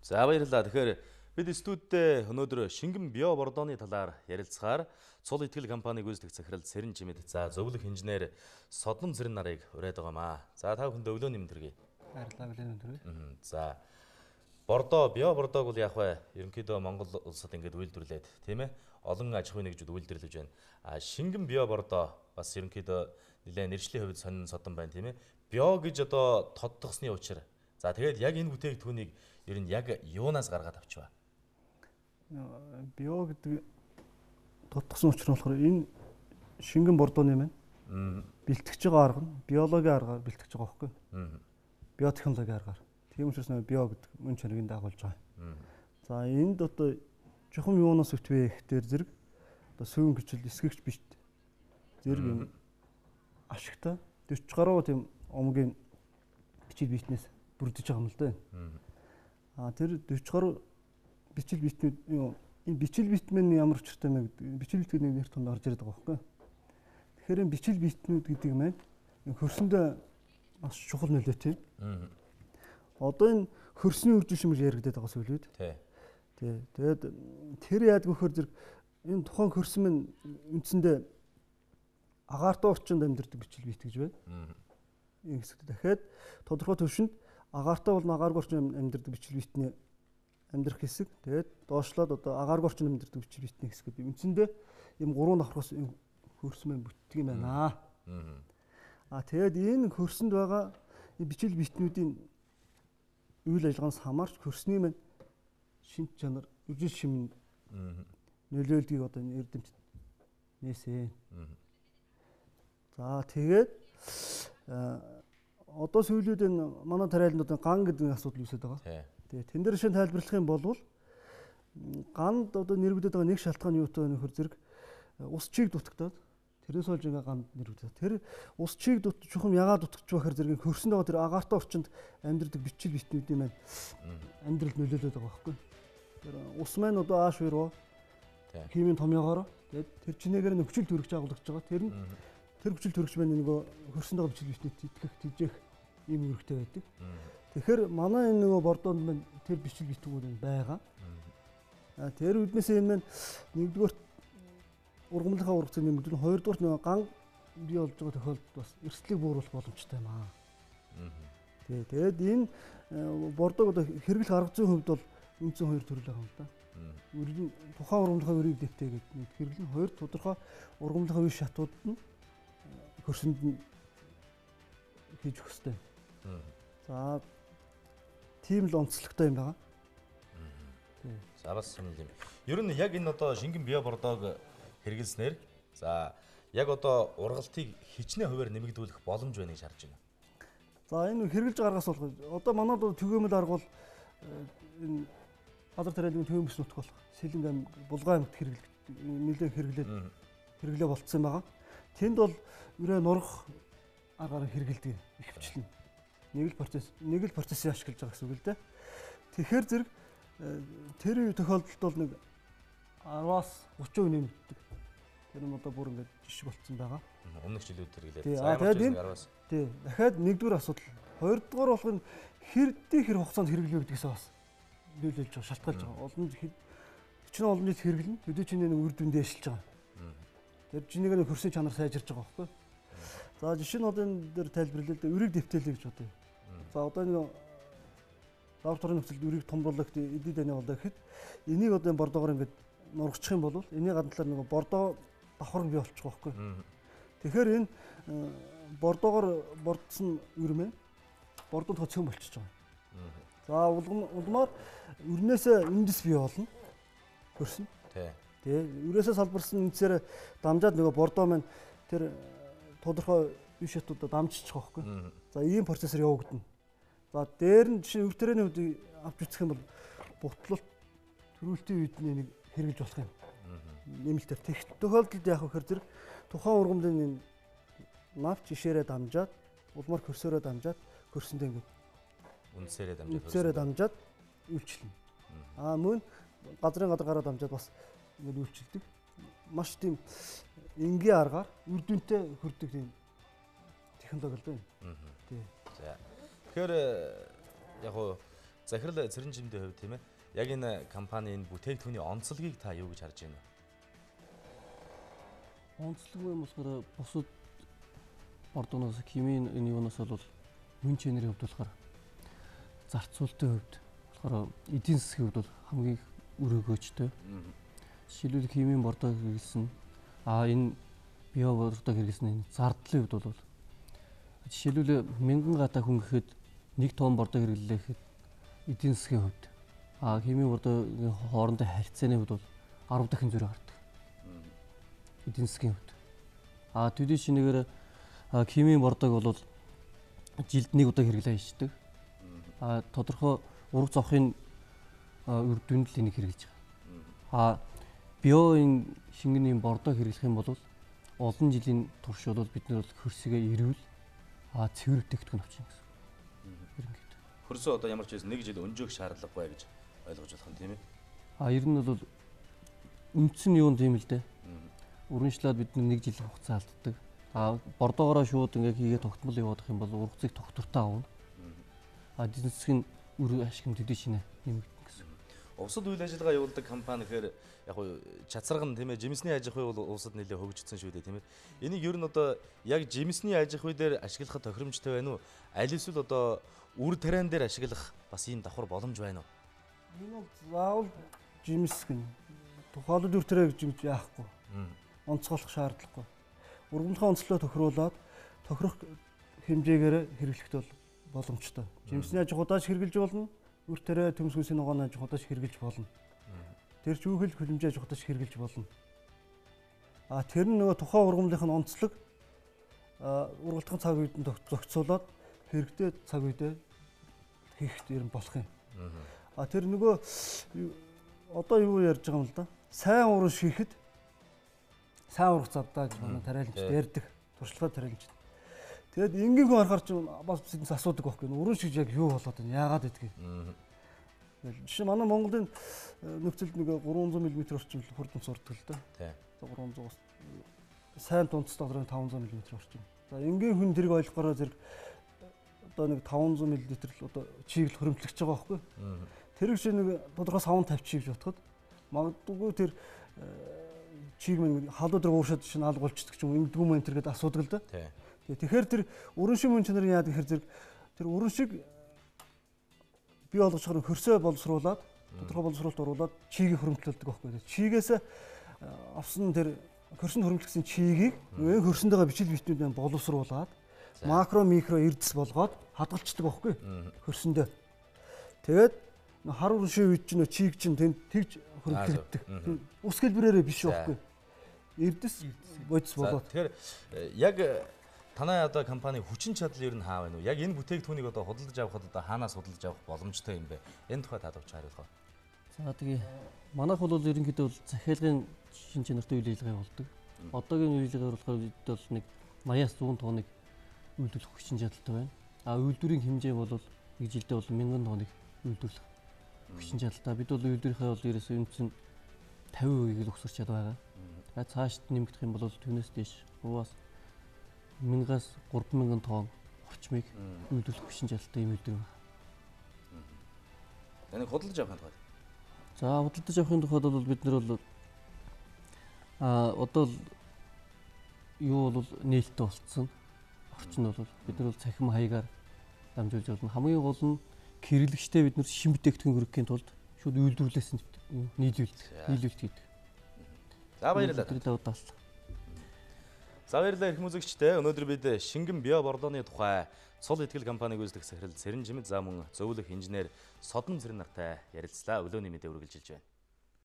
За баярлалаа. Тэгэхээр бид студидтэй өнөөдөр шингэн био бордооны талаар ярилцахаар цул итгэл компани гүйцэтгэх захирал Сэрэн Жимэд за зөвлөх инженер Содном Цэрэн нарыг ураад байгаамаа. За та бүхэндээ өглөө нэмдэргэе. Баярлалаа өглөө нэмдэргэе. За бордоо био бордоог бол яг бай ерөнхийдөө Монгол улсад ингээд үйлдвэрлээд тийм ээ олон аж ахуйн нэгжүүд үйлдвэрлэж байна. А шингэн био бордоо бас ерөнхийдөө нэлээд нэршлийн хувьд сонин содон байна тийм ээ. Био гэж одоо тодтогсны учир. За тэгээд яг энэ бүтээгдэхүүнийг ер нь яг юунаас гаргаад авчваа? Био гэдэг тодтогсон учир нь болохоор энэ шингэн бордооны маань бэлтгэж байгаа арга нь биологийн аргаар бэлтгэж байгаа байхгүй. Биотехнологи аргаар. Тийм учраас био гэдэг мөн чанарыг дагуулж байгаа. За энд одоо чухам юунаас өвтвэ гэхээр зэрэг одоо сүүн гिचл эсгэгч биш. Зэрэг юм ашигтай 40 гаруй тийм омгийн бичил биетнээс бүрдэж байгаа юм л да. Тэр 40 гаруй бичил биетнүүд энэ бичил биет мэн ямар учиртай мэ гэдэг бичил биет гэдэг нэр тунд орж ирээд байгаа байхгүй. Тэгэхээр энэ бичил биетнүүд гэдэг маань хөрсөндөө бас чухал нөлөөтэй. Одоо энэ хөрсний үржил шимж яригдаад байгаа сүлүүд. Тий. Тэгээд тэр яадаг вөхөр зэрэг энэ тухайн хөрсөн мэн үндсэндээ агаартай орчинд амьдардаг бичил биет гэж байна. Энэ хэсэгт дахиад тодорхой төвшөнд агаартай бол агааргүй орчинд амьдардаг бичил биетний амьдрах хэсэг. Тэгээд доошлоод одоо агааргүй орчинд амьдардаг бичил биетний хэсэг гэдэг. Үндсэндээ ийм гурван давхраас хөрсөн мэн бүтдэг юм байна. Тэгээд энэ хөрсөнд байгаа бичил биетнүүдийн үйл ажиллагаанаас хамаарч хөрсний мань шинж чанар, үжил шимэн нөлөөлдгийг одоо эрдэмтэд нээсэн. За тэгээд одоо сүүлүүд энэ манай тариаланд ган гэдэг асуудал үүсэж байгаа. Тэгээ тэн дээр шин тайлбарлах юм бол ганд одоо нэрвэгдээд байгаа нэг шалтгаан юутай нөхөр зэрэг ус чийг дутагдаад тэрнээс болж ингээ ганд нэрвэгдээд. Тэр ус чийг чухам ягаад дутагдж байхаар зэрэг хөрсөнд байгаа тэр агаартай орчинд амьдардаг бичил битнүүдийн маань амьдралд нөлөөлөд байгаа байхгүй. Тэр ус маань одоо ааш өрөө химийн томьёогоор тэгээд тэр чинээгээр нөхцөл төрөгч агуулж байгаа. Тэр хүчил төрөгч маань нөгөө хөрсөнд байгаа бичил битнүүд итгэх тижээх ийм үүрэгтэй байдаг. Тэгэхээр манай энэ нөгөө бордоонд маань тэр бичил битгүүд байгаа. Тэр үднээс энэ маань нэгдүгээр ургамлынхаа ургацыг нэмэгдүүл, хоёрдугаар нөгөө ган бий болж байгаа тохиолдолд бас эрсдлийг бууруулах боломжтой юм аа. Тэгээд энэ бордоог одоо хэрэглэх арга зүйн хувьд бол үндсэн хоёр төрөл байгаа юм да. Тухайн ургамлынхаа өрийг дэвтэй гэдэг хэрэглэн хоёр тодорхой ургамлынхаа үе шатуудад нь хөрсөнд нь хийж өгөх хэрэгтэй. За тийм л онцлогтой юм байгаа. За бас юм юм. Ер нь яг энэ одоо шингэн био бордоог хэрэглэснээр за яг одоо ургалтыг хичнээн хуваар нэмэгдүүлэх боломж байна гэж харж байна. За энэ хэрэглэж гаргаас болох. Одоо манайд төгөөмөл арга бол энэ Бадар тариалын төвөмс нутг болох Сэлэнг аймаг Булган аймагт нэлээд хэрэглээ болцсон байгаа. Тэнд бол өрөө нурах аргаар хэрэгэлдэг ихвчлэн. Нэг л процессыг ашиглаж байгаа гэсэн үг л дээ. Тэгэхээр зэрэг тэр тохиолдолд бол нэг 10-аас 30% нэмэгддэг. Тэр нь одоо бүр ингээд жишг болцсон байгаа. Өмнөх жилүүд хэрэглээд. Тэгээд энэ дахиад нэгдүгээр асуудал. Хоёрдугаар болох нь хэр хугацаанд хэрэглэв гэдгээс бас нөлөөлж байгаа, шалтгаалж байгаа. Олон жил хэрэглэнэ. Төдий чиний нэг үр дүн дээшилж байгаа. Тэр чинийг нэг хөрсний чанар сайжирч байгаа байхгүй. За жишээ нь одоо энэ дээр тайлбарлалаа да өрийг дэвтээлээ гэж бодъё. За одоо нэг лабораторийн нөхцөлд өрийг томруулах эдийн дайны болоо гэхэд энийг одоо энэ бордоогоор ингээд нургачих юм бол энэний гадналаар нэг бордоо давхар бий болчих واخгүй. Тэгэхээр энэ бордоогоор бордсон өр мэн бордод цөм болчихж байгаа. За улмаар өрнөөсөө эндис бий болно. Хөрсөн. Тий. Өрөөсөө салбарсан эндсээр дамжаад нөгөө бордоо мэн тэр тодорхой үе шатуудад дамжчих واخгүй. За ийм процессор явагдана. За дээр нь жишээ өвтөрөний үед авч үзэх юм бол бутлалт төрүүлтийн үед нэг хэрэгжилж болох юм. Нэмэлтээр тех тохиолдолд яах вэ гэхээр зэрэг тухайн ургамлын навч ишээрээ дамжаад улмаар хөрсөөрөө дамжаад хөрсөндөө ингэ үндсээрээ дамжаад үйлчлэнэ. Мөн газрын гадар гараа дамжаад бас ингэ үйлчилдэг. Маш тийм энгийн аргаар үр дүнтэй хөрдөг тийм технологи л байна. Тий. За. Тэгэхээр яг захирал цэрэн жимдийн хувьд тийм ээ. Яг энэ компанийн бүтээгдэхүүний онцлогийг та юу гэж харж байна вэ? Онцлог юм болохоор бусад ордоноос химийн энэ юунаас бол мөн чанарын хувьд болохоор зарцуулалтын хувьд болохоор эдийн засгийн хувьд бол хамгийн өрөөгөөчтэй. Жишээлбэл химийн бордоо хэрэглэсэн энэ био бордоо хэрэглэсэн энэ зардлын хувьд бол жишээлбэл 1000 гата хүн гэхэд 1 тонн бордоо хэрэглэлээ гэхэд эдийн засгийн хувьд химийн бордоогийн хоорондын харьцааны хувьд бол 10 дахин зөрүү гардаг. Эдийн засгийн хувьд. Төдий шинэгээр химийн бордоог бол жилд 1 удаа хэрэглээ хийдэг. Тодорхой ураг зовхын үр дүнд л энийг хэрэглэж байгаа. Биоийн шингэний бордоо хэрэглэх юм бол олон жилийн турш бол бид нар хөрсөгээ ирүүл цэвэр бүтээгдэхүүн авчихна гэсэн. Ерөнхийдөө. Хөрсөө одоо ямар ч байсан 1 жил өнжөөх шаардлагагүй гэж ойлгож болох юм тийм ээ. Ер нь бол үндсэн нь юу юм тийм л дээ. Урагшлаад бид 1 жилийн хугацаа алддаг. Бордоогоороо шууд ингээ хийгээ тогтмол явуудах юм бол ургацыг тогтвортой авна. Эдийн засгийн үр ашиг төдий шинэ нэмэгдэнэ гэсэн. Улсад үйл ажиллагаа явуулдаг компани гэхээр яг уу чацарган тийм ээ жимсний аж ахуй бол улсад нэлээд хөгжсөн шүү дээ тийм ээ. Энийг ер нь одоо яг жимсний аж ахуй дээр ашиглахад тохиромжтой байна уу? Аль эсвэл одоо үр тариан дээр ашиглах бас ийм давхар боломж байна уу? Энэ бол заавал жимс гэн. Тухайлбал үр тариа гэж яахгүй. Онцгойлох шаардлагагүй. Ургамлын онцлогоо тохируулаад тохирох хэмжээгээр хэрэглэхэд бол боломжтой. Жимсний аж ахуйдаач хэрэгжилж болно. Үр тариа төмс хүнсний ногооны аж ахуйдаач хэрэгжилж болно. Тэр чүүхэл хөлбөмбөж аж ахуйдаач хэрэгжилж болно. Тэр нь нөгөө тухайн ургамлынхын онцлог ургалтын цаг үед нь зохицуулаад хэрэгтэй цаг үедээ хийхэд ер нь болох юм. Тэр нөгөө одоо юу ярьж байгаа юм л да. Сайн уран шихэд сайн урах завдаа гэж манай тариаланчд ярьдаг. Туршлагаа тариаланчд. Тэгэд энгийн хүн харахаар ч бас биднээс асуудаг байхгүй. Уран шиг яг юу болоод байна? Яагаад гэдгийг. Жишээ манай Монголын нөхцөлд нэг 300 мм орчим хурдан сурдаг л да. 300 сайн тунцтай болохоор 500 мм орчим. За энгийн хүн тэрийг ойлгохоор зэрэг одоо нэг 500 мл л одоо чиглэл хөрөмтлөгч байгаа байхгүй. Тэр их шиг нэг тодорхой савн тавьчих гэж бодоход магадгүй тэр чиг мэн халуун дээр ууршаад чинь алгуулчдаг ч юм ингэдэггүй мэн тэр гээд асуудаг л да. Тэгэхээр тэр өрөн шиг мөн чанарын яад гэхээр зэрэг тэр өрөн шиг бий болгочоор хөрсөө боловсруулад тодорхой боловсруулалт оруулаад чигийг хөрөмтлүүлдэг байхгүй. Чигээс авсан тэр хөрсөнд хөрөмтлөгсөн чигийг энэ хөрсөндөө бичил битнүүдээр боловсруулад макро микро эрдэс болгоод хадгалцдаг байхгүй. Хөрсөндөө. Тэгээд хар уран шиг үед чинь чиг чинь тэгж хөрөмтлөгддөг. Ус хэлбэрээрээ биш байхгүй. Эрдэс бодис болоод. Тэгэхээр яг танай одоо компани хүчин чадал ер нь хаа байна уу? Яг энэ бүтээгдэхүүнийг одоо худалдаж авахд одоо хаанаас худалдаж авах боломжтой юм бэ? Энэ тухай та товч хариулах. За тэгээ манайх бол ерөнхийдөө захиалгын шин чанартай үйл ажиллагаа явуулдаг. Одоогийн үйл ажиллагаа болохоор бол нэг 80-аас 100 тонныг үйлдвэрлэх хүчин чадалтай байна. Үйлдвэрийн хэмжээ бол нэг жилдээ бол 1000 тонныг үйлдвэрлэх хүчин чадалтай. Бид бол үйлдвэрийнхээ бол ерөөсөө үндсэн 50%-ийг л өгсөрч чаддаг байгаа. Цаашд нэмэгдэх юм бол түүнээс дээш 3-аас 1000-аас 3000 тонн орчмыг үйлдвэрлэх хүчин чадалтай юм үйлдвэр байна. Энийг худалдаж авах тухай. За худалдаж авахын тухайд бол бид нар бол одоо юу бол нээлттэй болцсон. Орчин бол бид нар бол цахим хаягаар дамжуулж болно. Хамгийн гол нь хэрэглэгчтэй бид нар шин бүтээгдэхүүн хөрөхийн тулд шууд үйлдвэрлэлээс нийлүүлэлт хийдэг. За баярлалаа. За баярлалаа эрхэм үзэгчдээ. Өнөөдөр бид шингэн био бордооны тухай цул итгэл компаниг үүсгэх захирал Цэрэн Жимэд за мөн зөвлөх инженер Содон Цэрэн нартай ярилцлаа. Өглөөний мэдээ үргэлжилж байна.